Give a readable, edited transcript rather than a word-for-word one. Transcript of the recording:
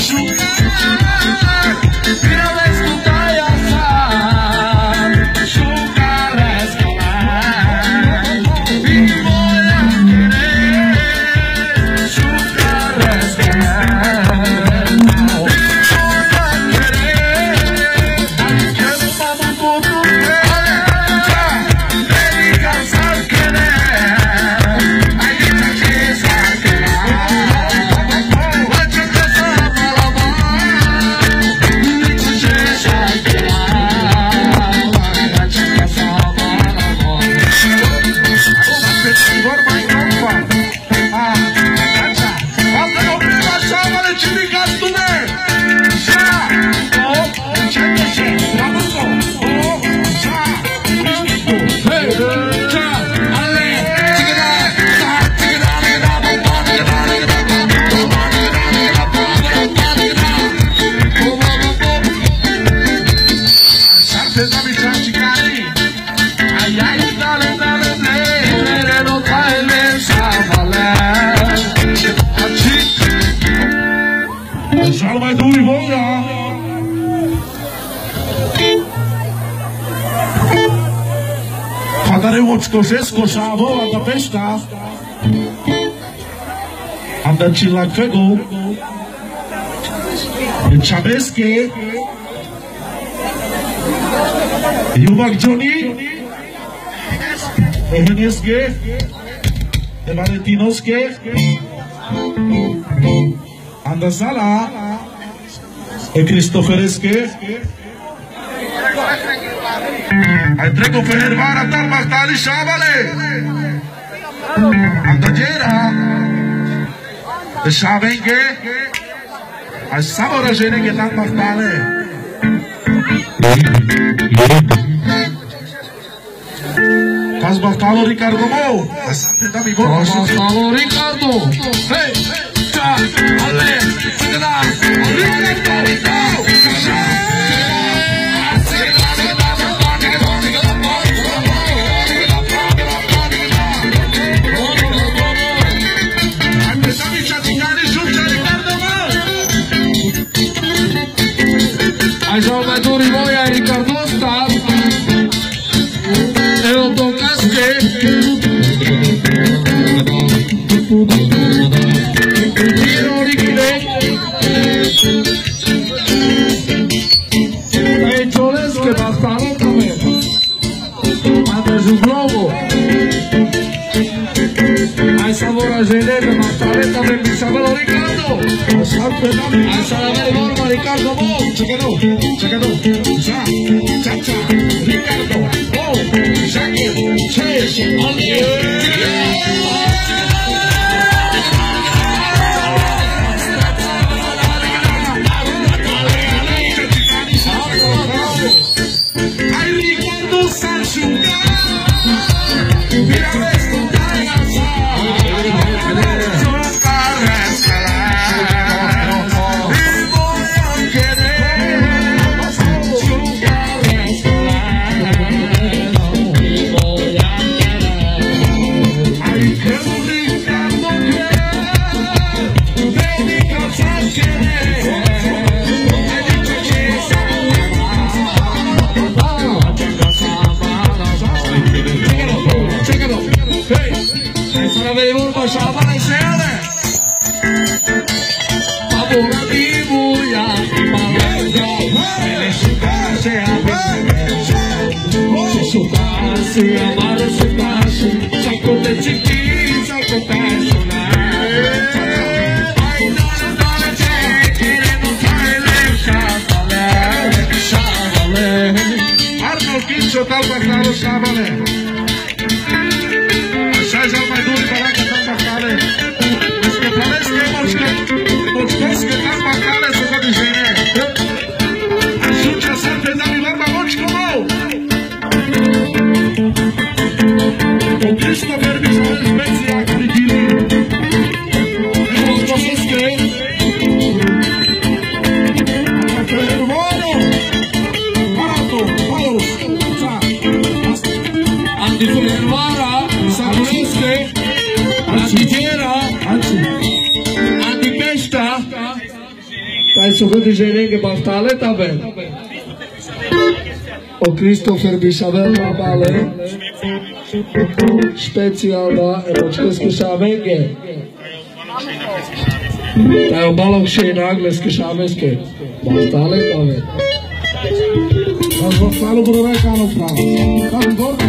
Așa mai dui voia. Padare Łoczkorzewsko, Szabo, Anda Peszka. Anda Cilakwego. Czabeskie. Jubak Johnny. Ehenieskie. Valentinoskie. Anda Sala. Cristofereskie. Ai trecut pe Hervara, dar Mahtali Șabale. Andagera. Șabenche. Ai Samora Jeneke dar Mahtale. Pas Mahtalo Ricardo Mo. Asante da mi voce. Pas Mahtalo Ricardo. Hey, ta, ale, da, Ricardo. Ai salvatori voi ai Ricardo sta e lo toccaste tiro rigide e Ciolesche bastano come manda su globo ai savora genere ma talenta per il savolo Riccardo ai salavere norma Riccardo Mo Cecado Sa Chacha Riccardo Mo Shakir Chesh ai Riccardo Sanchuga mira esto Şaban eşeğine Babura bir buya Balazda Şukarşı Şukarşı Amar şukarşı Çakote çiki Çakote şuna Aydan çekire Nutayla Şabale Şabale Arnold Kinço Talbakları Şabale Aşağı mai dur Caraca Talbakları Moczkowskie tam Bakale są zawieszone. Rzucia sobie na Milarma Moczkowo. Podwyżka werbi są inspekcje jak wygili. Moczkowskie. A Ferwono. Parato. Palos. Antiferwara. Samuelskie. Antigiera. Antipeszta. Taj su godi ženenge baftale tabe. O Christopher Bishavel Mabale. Specijalna eročkeske šamenke. Taj o balokše nagleske šamenske. Baftale tabe. Baftale bude rekano pravo. Kako dobro.